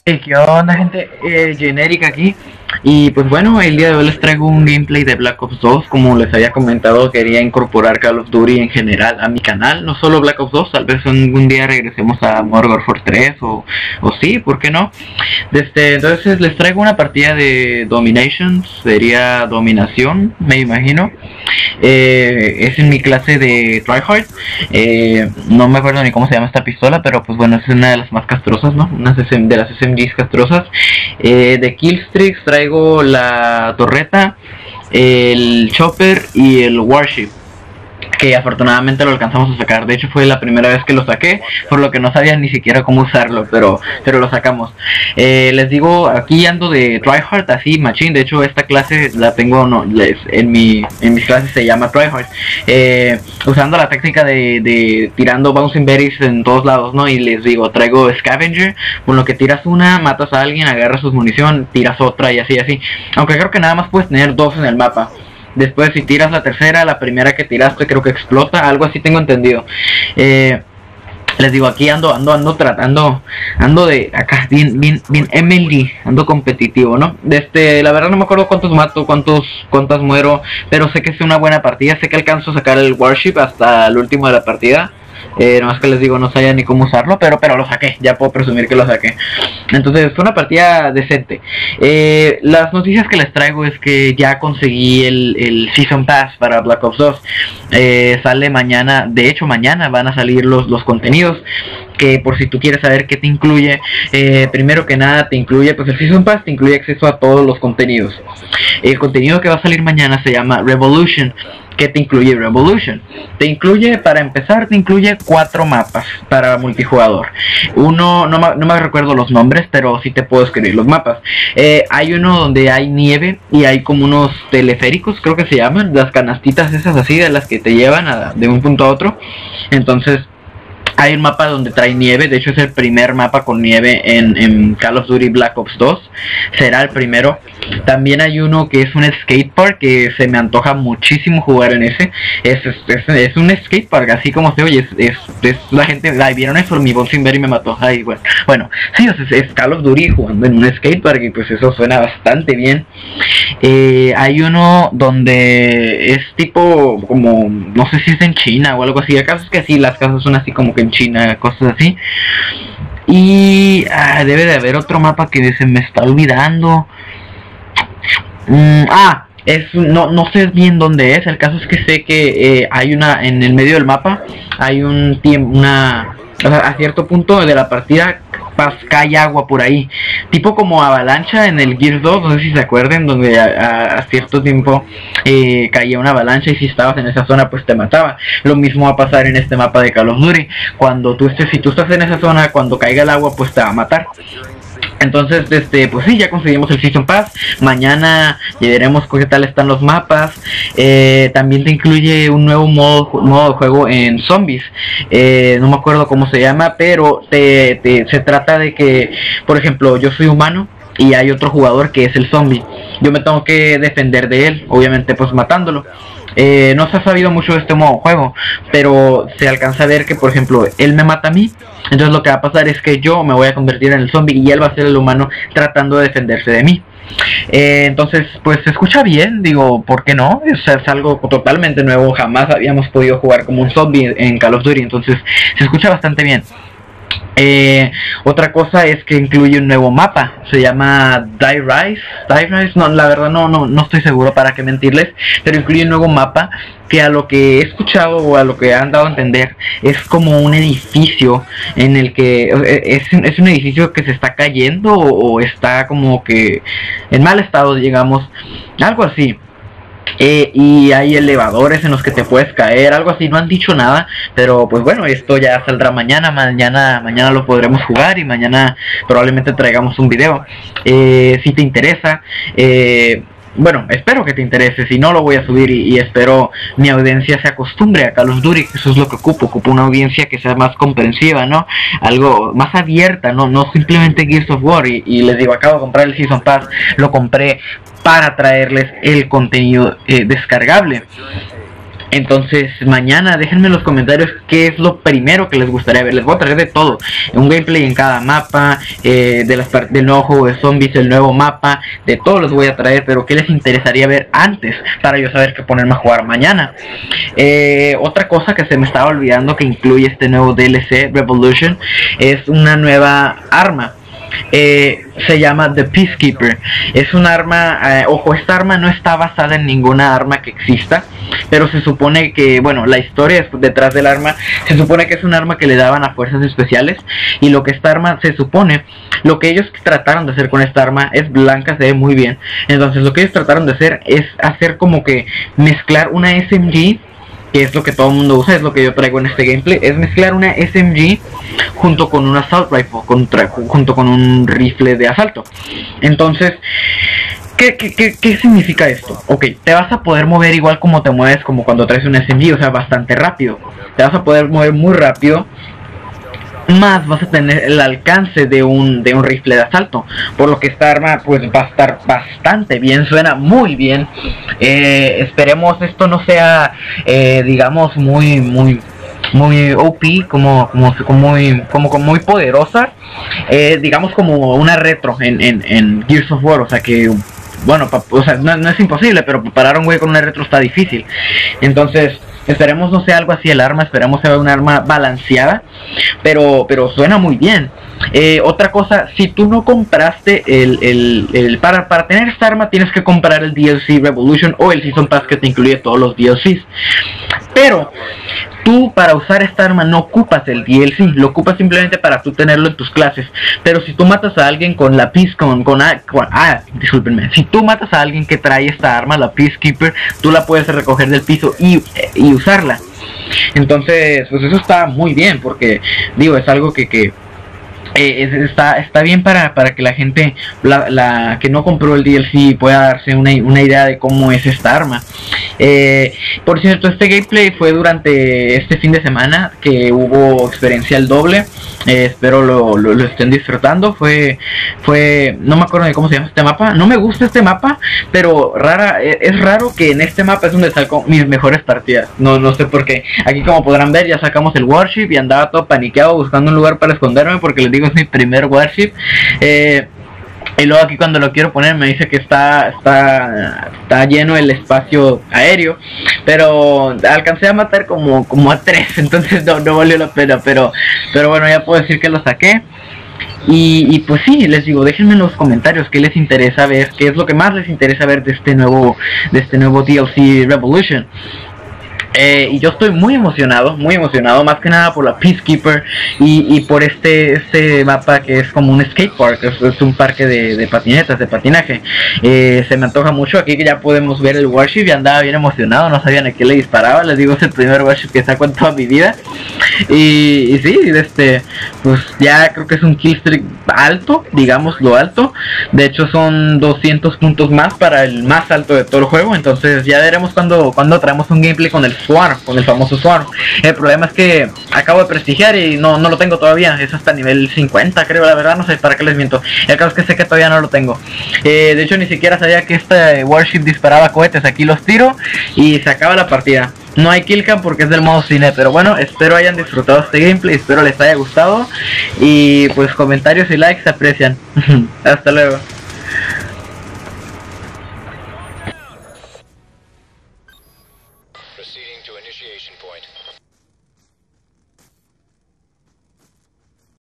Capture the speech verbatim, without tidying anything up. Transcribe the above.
Hey, ¿qué onda, gente? Eh, Generic aquí. Y pues bueno, el día de hoy les traigo un gameplay de Black Ops dos. Como les había comentado, quería incorporar Call of Duty en general a mi canal, no solo Black Ops dos. Tal vez algún día regresemos a Modern Warfare tres o, o sí, ¿por qué no? Desde entonces les traigo una partida de Domination, sería dominación, me imagino. Eh, es en mi clase de Tryhard. Eh, no me acuerdo ni cómo se llama esta pistola, pero pues bueno, es una de las más castrosas, ¿no? Una de las S M Gs castrosas. Eh, de Killstreaks traigo la torreta, el chopper y el warship, que afortunadamente lo alcanzamos a sacar. De hecho fue la primera vez que lo saqué, por lo que no sabía ni siquiera cómo usarlo, pero pero lo sacamos. Eh, les digo, aquí ando de tryhard, así machine. De hecho esta clase la tengo, no, les, en mi en mis clases se llama tryhard, eh, usando la técnica de, de tirando bouncing berries en todos lados, ¿no? Y les digo, traigo scavenger, con lo que tiras una, matas a alguien, agarras su munición, tiras otra y así así. Aunque creo que nada más puedes tener dos en el mapa. Después si tiras la tercera, la primera que tiraste creo que explota, algo así tengo entendido. Eh, les digo, aquí ando, ando, ando tratando, ando de acá, bien, bien, bien M L D, ando competitivo, ¿no? Este, la verdad no me acuerdo cuántos mato, cuántos, cuántas muero, pero sé que es una buena partida, sé que alcanzo a sacar el warship hasta el último de la partida. Eh, no más que les digo, no sabía ni cómo usarlo, pero pero lo saqué, ya puedo presumir que lo saqué. Entonces fue una partida decente. Eh, las noticias que les traigo es que ya conseguí el, el Season Pass para Black Ops dos. Eh, sale mañana, de hecho mañana van a salir los, los contenidos, que por si tú quieres saber qué te incluye, eh, primero que nada te incluye, pues el Season Pass te incluye acceso a todos los contenidos. El contenido que va a salir mañana se llama Revolution. ¿Qué te incluye Revolution? Te incluye, para empezar, te incluye cuatro mapas para multijugador. Uno, no, no me recuerdo los nombres, pero sí te puedo escribir los mapas. Eh, hay uno donde hay nieve y hay como unos teleféricos, creo que se llaman, las canastitas esas así, de las que te llevan a, de un punto a otro. Entonces hay un mapa donde trae nieve, de hecho es el primer mapa con nieve en, en Call of Duty Black Ops dos, será el primero. También hay uno que es un skatepark, que se me antoja muchísimo jugar en ese. Es, es, es, es un skatepark, así como se oye, es, es, es la gente, ay, vieron eso, mi bouncing berry me mató, ay, bueno, bueno, sí, es, es Call of Duty jugando en un skatepark y pues eso suena bastante bien. Eh, hay uno donde es tipo, como, no sé si es en China o algo así, el caso es que sí, las casas son así como que en China, cosas así. Y ah, debe de haber otro mapa que se me está olvidando. Mm, ah, es no no sé bien dónde es. El caso es que sé que eh, hay una en el medio del mapa, hay un tiempo, una, o sea, a cierto punto de la partida cae agua por ahí, tipo como avalancha en el Gears dos, no sé si se acuerden, donde a, a, a cierto tiempo eh, caía una avalancha y si estabas en esa zona pues te mataba. Lo mismo va a pasar en este mapa de Call of Duty. Cuando tú estés, si tú estás en esa zona, cuando caiga el agua pues te va a matar. Entonces, este, pues sí, ya conseguimos el Season Pass. Mañana ya veremos qué tal están los mapas. Eh, también te incluye un nuevo modo, modo de juego en zombies. Eh, no me acuerdo cómo se llama, pero te, te, se trata de que, por ejemplo, yo soy humano y hay otro jugador que es el zombie. Yo me tengo que defender de él, obviamente pues matándolo. Eh, no se ha sabido mucho de este modo de juego, pero se alcanza a ver que, por ejemplo, él me mata a mí. Entonces lo que va a pasar es que yo me voy a convertir en el zombie y él va a ser el humano tratando de defenderse de mí. Eh, entonces, pues se escucha bien, digo, ¿por qué no? O sea, es algo totalmente nuevo, jamás habíamos podido jugar como un zombie en Call of Duty, entonces se escucha bastante bien. Eh, otra cosa es que incluye un nuevo mapa, se llama Die Rise, Die Rise, no, la verdad no, no, no estoy seguro para qué mentirles, pero incluye un nuevo mapa que, a lo que he escuchado o a lo que han dado a entender, es como un edificio en el que es, es un edificio que se está cayendo o, o está como que en mal estado, digamos, algo así. Eh, y hay elevadores en los que te puedes caer, algo así, no han dicho nada, pero pues bueno, esto ya saldrá mañana, mañana, mañana lo podremos jugar y mañana probablemente traigamos un video. Eh, si te interesa, eh, bueno, espero que te interese, si no lo voy a subir y, y espero mi audiencia se acostumbre a Call of Duty, que eso es lo que ocupo, ocupo una audiencia que sea más comprensiva, ¿no? Algo más abierta, no, no simplemente Gears of War, y, y les digo, acabo de comprar el Season Pass, lo compré para traerles el contenido eh, descargable. Entonces mañana déjenme en los comentarios qué es lo primero que les gustaría ver. Les voy a traer de todo, un gameplay en cada mapa, eh, de las del nuevo juego de zombies, el nuevo mapa, de todo les voy a traer. Pero qué les interesaría ver antes para yo saber qué ponerme a jugar mañana. Eh, otra cosa que se me estaba olvidando que incluye este nuevo D L C Revolution es una nueva arma. Eh, se llama The Peacekeeper. Es un arma, eh, ojo, esta arma no está basada en ninguna arma que exista, pero se supone que, bueno, la historia detrás del arma, se supone que es un arma que le daban a fuerzas especiales. Y lo que esta arma, se supone, lo que ellos trataron de hacer con esta arma es blanca, se ve muy bien. Entonces lo que ellos trataron de hacer es hacer como que mezclar una S M G, que es lo que todo el mundo usa, es lo que yo traigo en este gameplay, es mezclar una S M G junto con un assault rifle, contra, junto con un rifle de asalto. Entonces, ¿qué, qué, qué, ¿qué significa esto? Ok, te vas a poder mover igual como te mueves como cuando traes un S M G, o sea, bastante rápido. Te vas a poder mover muy rápido, más vas a tener el alcance de un de un rifle de asalto, por lo que esta arma pues va a estar bastante bien, suena muy bien. Eh, esperemos esto no sea eh, digamos muy muy muy O P, como como como muy como, como muy poderosa, eh, digamos como una retro en, en, en Gears of War, o sea que bueno, pa, o sea, no, no es imposible, pero parar a un güey con una retro está difícil. Entonces esperemos no sea algo así el arma, esperemos sea un arma balanceada, pero pero suena muy bien. Eh, otra cosa, si tú no compraste el, el, el para, para tener esta arma tienes que comprar el D L C Revolution o el Season Pass que te incluye todos los D L Cs. Pero tú para usar esta arma no ocupas el D L C, lo ocupas simplemente para tú tenerlo en tus clases. Pero si tú matas a alguien con la Peace, con, con, con ah, discúlpenme, si tú matas a alguien que trae esta arma, la Peacekeeper, tú la puedes recoger del piso y, y usarla. Entonces, pues eso está muy bien, porque digo, es algo que, que Eh, está está bien para, para que la gente la, la que no compró el D L C pueda darse una, una idea de cómo es esta arma. Eh, por cierto, este gameplay fue durante este fin de semana que hubo experiencia al doble. Eh, espero lo, lo, lo estén disfrutando. Fue fue no me acuerdo de cómo se llama este mapa. No me gusta este mapa, pero rara es raro que en este mapa es donde saco mis mejores partidas. No no sé por qué. Aquí, como podrán ver, ya sacamos el Warship y andaba todo paniqueado buscando un lugar para esconderme porque les digo, es mi primer Warship. Eh, y luego aquí cuando lo quiero poner me dice que está está está lleno el espacio aéreo, pero alcancé a matar como como a tres, entonces no, no valió la pena, pero pero bueno, ya puedo decir que lo saqué. Y, y pues sí, les digo, déjenme en los comentarios qué les interesa ver, qué es lo que más les interesa ver de este nuevo de este nuevo D L C Revolution. Eh, y yo estoy muy emocionado, muy emocionado, más que nada por la Peacekeeper y, y por este este mapa que es como un skate park, es, es un parque de, de patinetas, de patinaje. Eh, se me antoja mucho. Aquí que ya podemos ver el Warship y andaba bien emocionado, no sabían a qué le disparaba. Les digo, es el primer Warship que saco en toda mi vida. Y, y sí, este, pues ya creo que es un killstreak alto, digamos lo alto. De hecho son doscientos puntos más para el más alto de todo el juego. Entonces ya veremos cuando, cuando traemos un gameplay con el Swarm, con el famoso Swarm. El problema es que acabo de prestigiar y no, no lo tengo todavía. Es hasta nivel cincuenta, creo, la verdad, no sé para qué les miento. El caso es que sé que todavía no lo tengo. Eh, de hecho ni siquiera sabía que este Warship disparaba cohetes. Aquí los tiro y se acaba la partida. No hay killcam porque es del modo cine, pero bueno, espero hayan disfrutado este gameplay, espero les haya gustado. Y pues comentarios y likes se aprecian. Hasta luego.